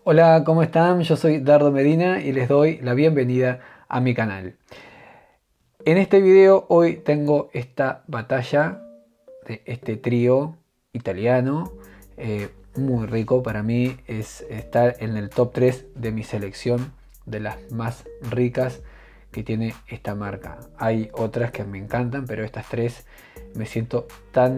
Hola, ¿cómo están? Yo soy Dardo Medina y les doy la bienvenida a mi canal. En este video hoy tengo esta batalla de este trío italiano, muy rico. Para mí es estar en el top 3 de mi selección de las más ricas que tiene esta marca. Hay otras que me encantan, pero estas tres me siento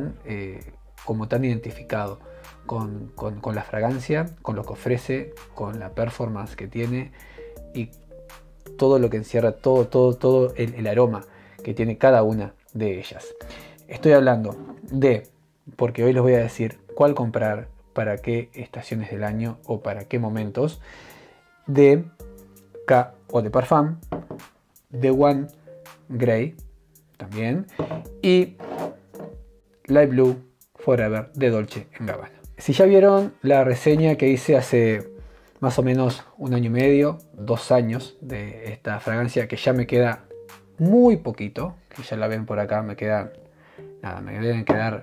tan identificado con la fragancia, con lo que ofrece, con la performance que tiene y todo lo que encierra, todo el aroma que tiene cada una de ellas. Estoy hablando de, porque hoy les voy a decir cuál comprar, para qué estaciones del año o para qué momentos, de K Eau de Parfum, de One Grey también, y Light Blue Forever de Dolce & Gabbana. Si ya vieron la reseña que hice hace más o menos un año y medio, 2 años, de esta fragancia, que ya me queda muy poquito, que ya la ven por acá, me quedan, nada, me deben quedar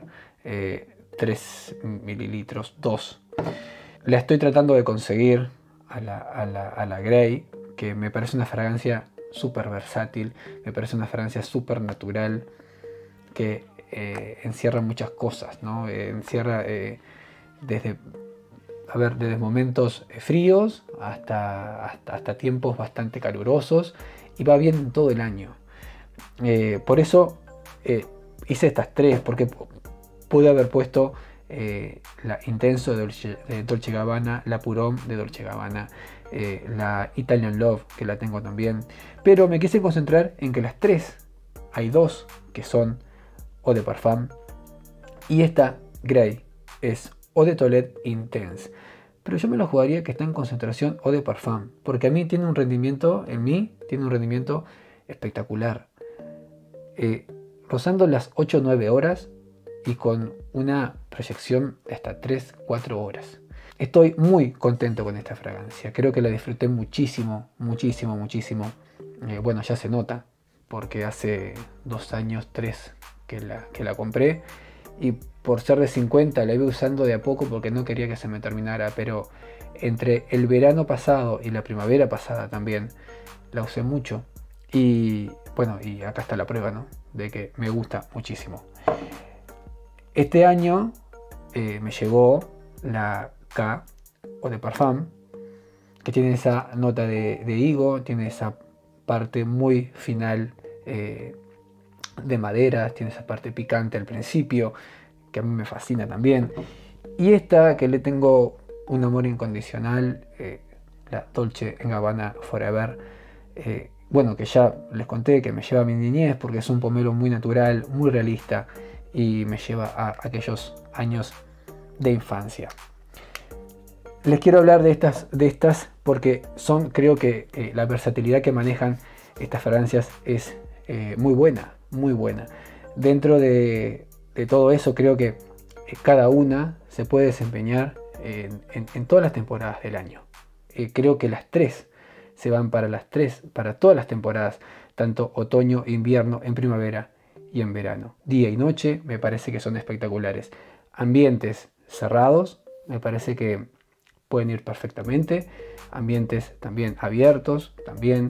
3 mililitros, 2. La estoy tratando de conseguir a la Grey, que me parece una fragancia súper versátil, me parece una fragancia súper natural, que encierra muchas cosas, ¿no? Encierra desde desde momentos fríos hasta tiempos bastante calurosos, y va bien todo el año. Por eso hice estas tres, porque pude haber puesto la Intenso de Dolce Gabbana, la Purón de Dolce Gabbana, la Italian Love, que la tengo también, pero me quise concentrar en que las tres, hay dos que son Eau de Parfum, y esta Grey es Eau de Toilette Intense. Pero yo me lo jugaría que está en concentración Eau de Parfum, porque a mí tiene un rendimiento, tiene un rendimiento espectacular. Rozando las 8 o 9 horas y con una proyección de hasta 3-4 horas. Estoy muy contento con esta fragancia, creo que la disfruté muchísimo, muchísimo, muchísimo. Bueno, ya se nota, porque hace 2 años, 3 que la compré, y por ser de 50 la iba usando de a poco porque no quería que se me terminara, pero entre el verano pasado y la primavera pasada también la usé mucho, y bueno, y acá está la prueba, ¿no?, de que me gusta muchísimo. Este año me llegó la K Eau de Parfum, que tiene esa nota de higo, tiene esa parte muy final de madera, tiene esa parte picante al principio, que a mí me fascina también. Y esta, que le tengo un amor incondicional, la Dolce & Gabbana Forever, bueno, que ya les conté que me lleva a mi niñez, porque es un pomelo muy natural, muy realista, y me lleva a aquellos años de infancia. Les quiero hablar de estas porque creo que la versatilidad que manejan estas fragancias es muy buena, muy buena. Dentro de todo eso, creo que cada una se puede desempeñar en todas las temporadas del año. Creo que las tres se van para todas las temporadas, tanto otoño, invierno, en primavera y en verano. Día y noche me parece que son espectaculares. Ambientes cerrados me parece que pueden ir perfectamente. Ambientes también abiertos, también.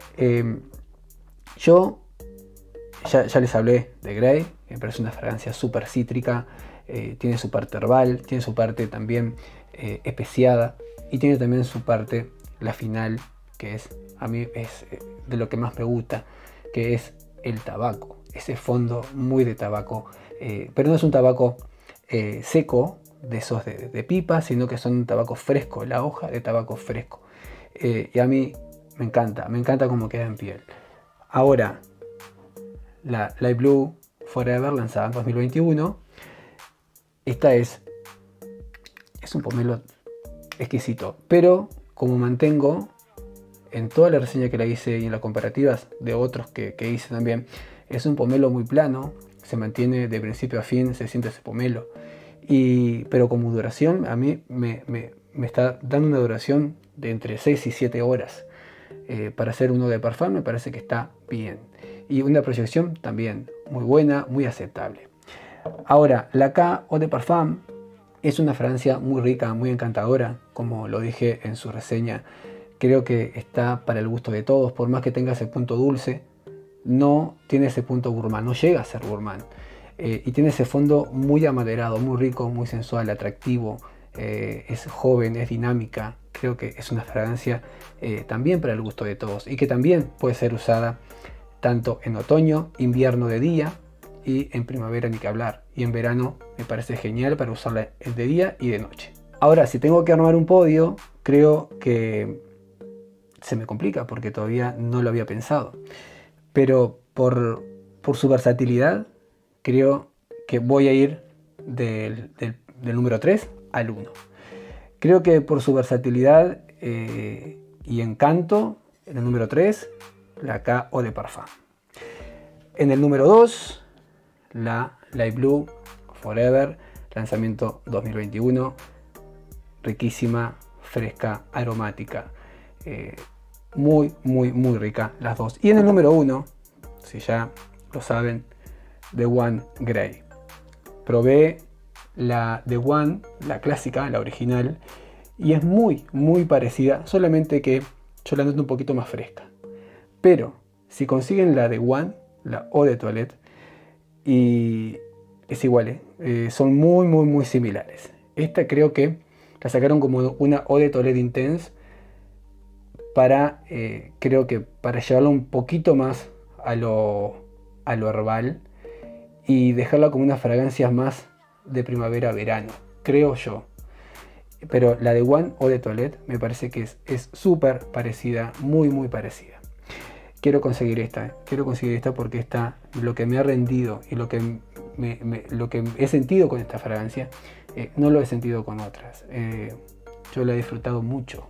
Yo ya les hablé de Grey, me parece una fragancia súper cítrica, tiene su parte herbal, tiene su parte también especiada, y tiene también su parte, la final, que a mí es de lo que más me gusta, que es el tabaco, ese fondo muy de tabaco, pero no es un tabaco seco, de esos de pipa, sino que son un tabaco fresco, la hoja de tabaco fresco. Y a mí me encanta cómo queda en piel. Ahora, la Light Blue Forever, lanzada en 2021, esta es un pomelo exquisito, pero como mantengo en toda la reseña que la hice y en las comparativas de otros que hice también, es un pomelo muy plano, se mantiene de principio a fin, se siente ese pomelo, pero como duración a mí me está dando una duración de entre 6 y 7 horas. Para hacer uno de Parfum me parece que está bien, y una proyección también muy buena, muy aceptable. Ahora, la K Eau de Parfum Es una fragancia muy rica, muy encantadora, como lo dije en su reseña. Creo que está para el gusto de todos, por más que tenga ese punto dulce, no tiene ese punto gourmand, no llega a ser gourmand. Y tiene ese fondo muy amaderado, muy rico, muy sensual, atractivo. Es joven, es dinámica. Creo que es una fragancia también para el gusto de todos y que también puede ser usada tanto en otoño, invierno de día y en primavera ni que hablar. Y en verano me parece genial para usarla de día y de noche. Ahora, si tengo que armar un podio, creo que se me complica porque todavía no lo había pensado. Pero por su versatilidad, creo que voy a ir del número 3 al 1. Creo que por su versatilidad y encanto, en el número 3, la K Eau de Parfum. En el número 2, la Light Blue Forever, lanzamiento 2021, riquísima, fresca, aromática, muy rica las dos. Y en el número 1, si ya lo saben, The One Grey. Probé la The One, la clásica, la original, y es muy parecida, solamente que yo la noto un poquito más fresca. Pero si consiguen la The One, la Eau de Toilette, y es igual, son muy similares. Esta creo que la sacaron como una Eau de Toilette Intense para, creo que para llevarla un poquito más a lo herbal y dejarla como unas fragancias más de primavera-verano, creo yo. Pero la de One Eau de Toilette me parece que es súper parecida, muy parecida. Quiero conseguir esta porque esta, lo que me ha rendido y lo que he sentido con esta fragancia, no lo he sentido con otras. Yo la he disfrutado mucho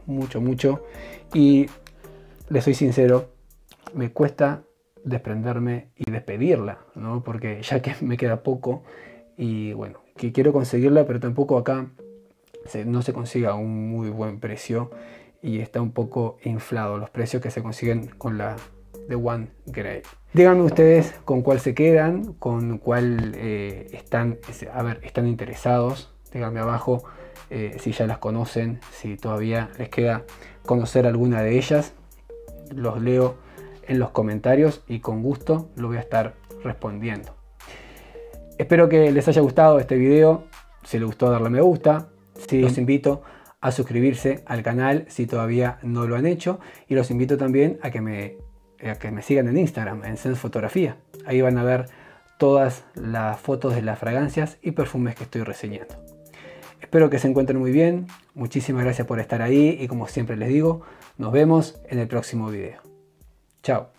y les soy sincero, me cuesta desprenderme y despedirla, ¿no? Porque ya que me queda poco y bueno, que quiero conseguirla, pero tampoco acá no se consigue a un muy buen precio y está un poco inflado los precios que se consiguen con la The One Grey. Díganme ustedes con cuál se quedan, con cuál están interesados. Díganme abajo si ya las conocen, si todavía les queda conocer alguna de ellas. Los leo en los comentarios y con gusto lo voy a estar respondiendo. Espero que les haya gustado este video. Si les gustó, darle me gusta. Sí, los invito a suscribirse al canal si todavía no lo han hecho. Y los invito también a que me sigan en Instagram, en Sense Fotografía. Ahí van a ver todas las fotos de las fragancias y perfumes que estoy reseñando. Espero que se encuentren muy bien. Muchísimas gracias por estar ahí y como siempre les digo, nos vemos en el próximo video. Chao.